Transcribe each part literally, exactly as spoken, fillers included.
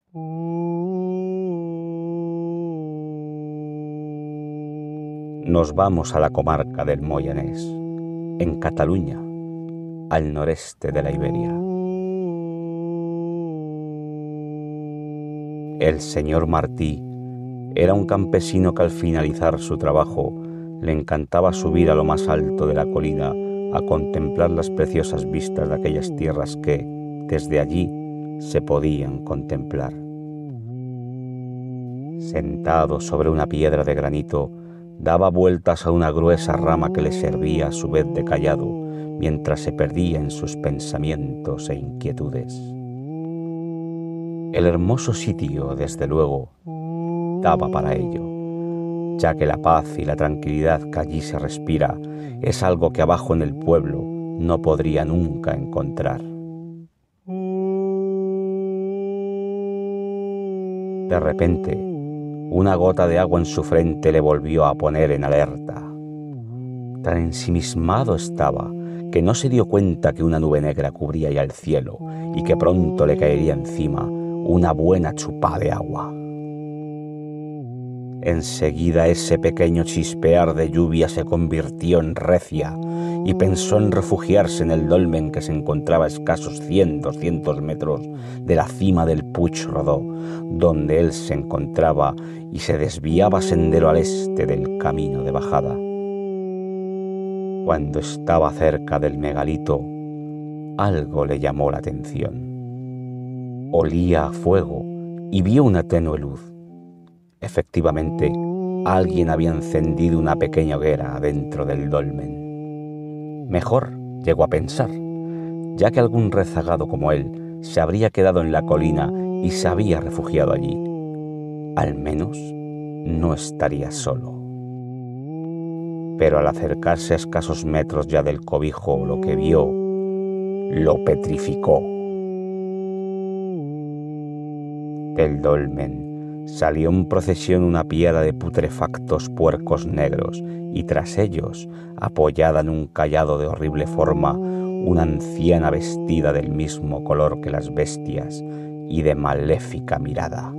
Nos vamos a la comarca del Moianés, en Cataluña, al noreste de la Iberia. El señor Martí era un campesino que al finalizar su trabajo le encantaba subir a lo más alto de la colina a contemplar las preciosas vistas de aquellas tierras que, desde allí, se podían contemplar. Sentado sobre una piedra de granito, daba vueltas a una gruesa rama que le servía a su vez de callado, mientras se perdía en sus pensamientos e inquietudes. El hermoso sitio, desde luego, daba para ello, ya que la paz y la tranquilidad que allí se respira es algo que abajo en el pueblo no podría nunca encontrar. De repente, una gota de agua en su frente le volvió a poner en alerta. Tan ensimismado estaba que no se dio cuenta que una nube negra cubría ya el cielo y que pronto le caería encima una buena chupada de agua. Enseguida ese pequeño chispear de lluvia se convirtió en recia y pensó en refugiarse en el dolmen que se encontraba a escasos cien, doscientos metros de la cima del Puig Rodó, donde él se encontraba y se desviaba sendero al este del camino de bajada. Cuando estaba cerca del megalito, algo le llamó la atención. Olía a fuego y vio una tenue luz. Efectivamente, alguien había encendido una pequeña hoguera dentro del dolmen. Mejor, llegó a pensar, ya que algún rezagado como él se habría quedado en la colina y se había refugiado allí. Al menos no estaría solo. Pero al acercarse a escasos metros ya del cobijo, lo que vio lo petrificó. Del dolmen salió en procesión una piara de putrefactos puercos negros y tras ellos, apoyada en un cayado de horrible forma, una anciana vestida del mismo color que las bestias y de maléfica mirada.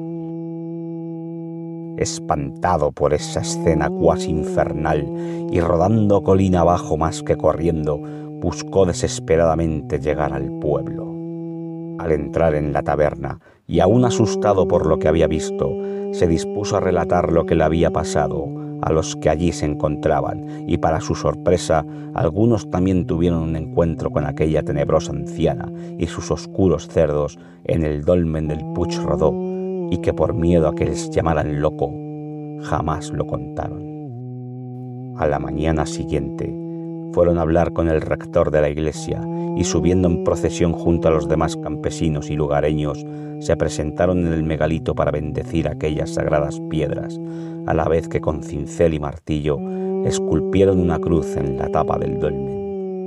Espantado por esa escena cuasi infernal y rodando colina abajo más que corriendo, buscó desesperadamente llegar al pueblo. Al entrar en la taberna, y aún asustado por lo que había visto, se dispuso a relatar lo que le había pasado a los que allí se encontraban, y para su sorpresa, algunos también tuvieron un encuentro con aquella tenebrosa anciana y sus oscuros cerdos en el dolmen del Puig Rodó, y que por miedo a que les llamaran loco, jamás lo contaron. A la mañana siguiente, fueron a hablar con el rector de la iglesia y subiendo en procesión junto a los demás campesinos y lugareños, se presentaron en el megalito para bendecir aquellas sagradas piedras, a la vez que con cincel y martillo esculpieron una cruz en la tapa del dolmen.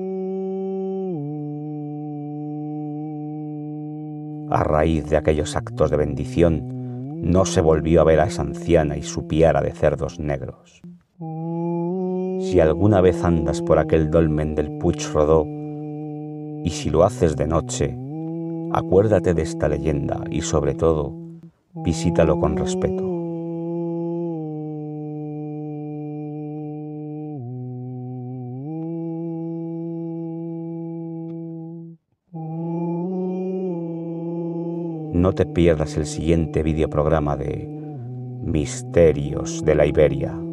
A raíz de aquellos actos de bendición, no se volvió a ver a esa anciana y su piara de cerdos negros. Si alguna vez andas por aquel dolmen del Puig Rodó, y si lo haces de noche, acuérdate de esta leyenda y sobre todo, visítalo con respeto. No te pierdas el siguiente videoprograma de Misterios de la Iberia.